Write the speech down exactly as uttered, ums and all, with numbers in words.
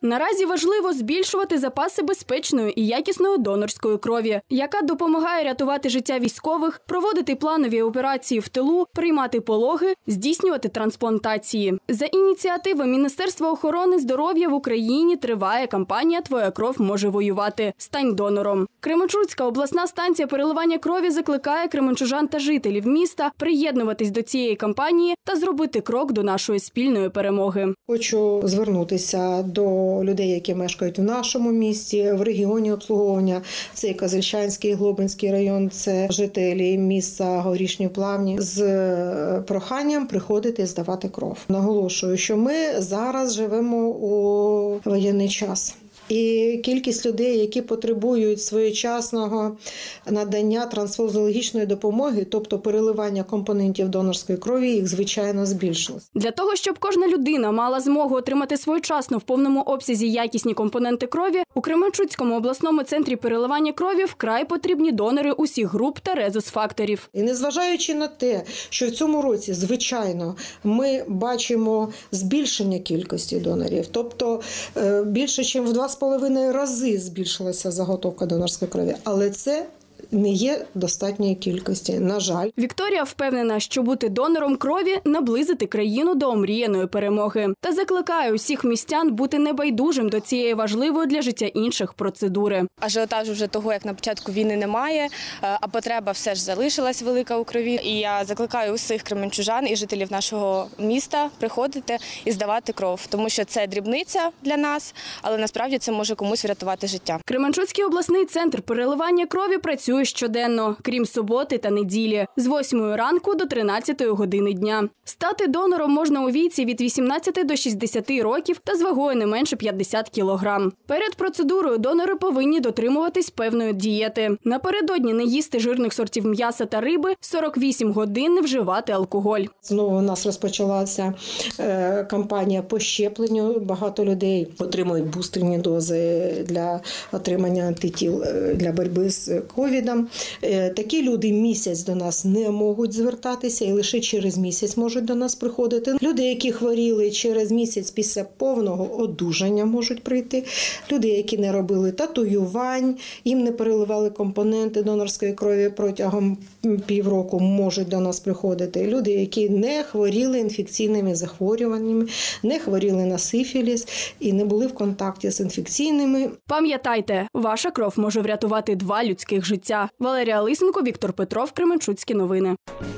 Наразі важливо збільшувати запаси безпечної і якісної донорської крові, яка допомагає рятувати життя військових, проводити планові операції в тилу, приймати пологи, здійснювати трансплантації. За ініціативи Міністерства охорони здоров'я в Україні триває кампанія «Твоя кров може воювати. Стань донором». Кременчуцька обласна станція переливання крові закликає кременчужан та жителів міста приєднуватись до цієї кампанії та зробити крок до нашої спільної перемоги. Хочу звернутися до людей, які мешкають в нашому місті, в регіоні обслуговування. Це Козельчанський, Глобинський район, це жителі міста Горішні Плавні, з проханням приходити здавати кров. Наголошую, що ми зараз живемо у воєнний час. І кількість людей, які потребують своєчасного надання трансфузіологічної допомоги, тобто переливання компонентів донорської крові, їх, звичайно, збільшилось. Для того, щоб кожна людина мала змогу отримати своєчасно в повному обсязі якісні компоненти крові, у Кременчуцькому обласному центрі переливання крові вкрай потрібні донори усіх груп та резус-факторів. І незважаючи на те, що в цьому році, звичайно, ми бачимо збільшення кількості донорів, тобто більше, ніж в два з половиною рази збільшилася заготовка донорської крові, але це не є достатньої кількості, на жаль. Вікторія впевнена, що бути донором крові – наблизити країну до омріяної перемоги. Та закликає усіх містян бути небайдужим до цієї важливої для життя інших процедури. Ажіотажу вже того, як на початку війни, немає, а потреба все ж залишилась велика у крові. І я закликаю усіх кременчужан і жителів нашого міста приходити і здавати кров, тому що це дрібниця для нас, але насправді це може комусь врятувати життя. Кременчуцький обласний центр переливання крові працює щоденно, крім суботи та неділі, з восьмої ранку до тринадцятої години дня. Стати донором можна у віці від вісімнадцяти до шістдесяти років та з вагою не менше п'ятдесят кілограм. Перед процедурою донори повинні дотримуватись певної дієти. Напередодні не їсти жирних сортів м'яса та риби, сорок вісім годин не вживати алкоголь. Знову у нас розпочалася е, кампанія по щепленню. Багато людей отримують бустерні дози для отримання антитіл для боротьби з ковідом. Такі люди місяць до нас не можуть звертатися і лише через місяць можуть до нас приходити. Люди, які хворіли через місяць після повного одужання, можуть прийти. Люди, які не робили татуювань, їм не переливали компоненти донорської крові протягом півроку, можуть до нас приходити. Люди, які не хворіли інфекційними захворюваннями, не хворіли на сифіліс і не були в контакті з інфекційними. Пам'ятайте, ваша кров може врятувати два людських життя. Валерія Лисенко, Віктор Петров, Кременчуцькі новини.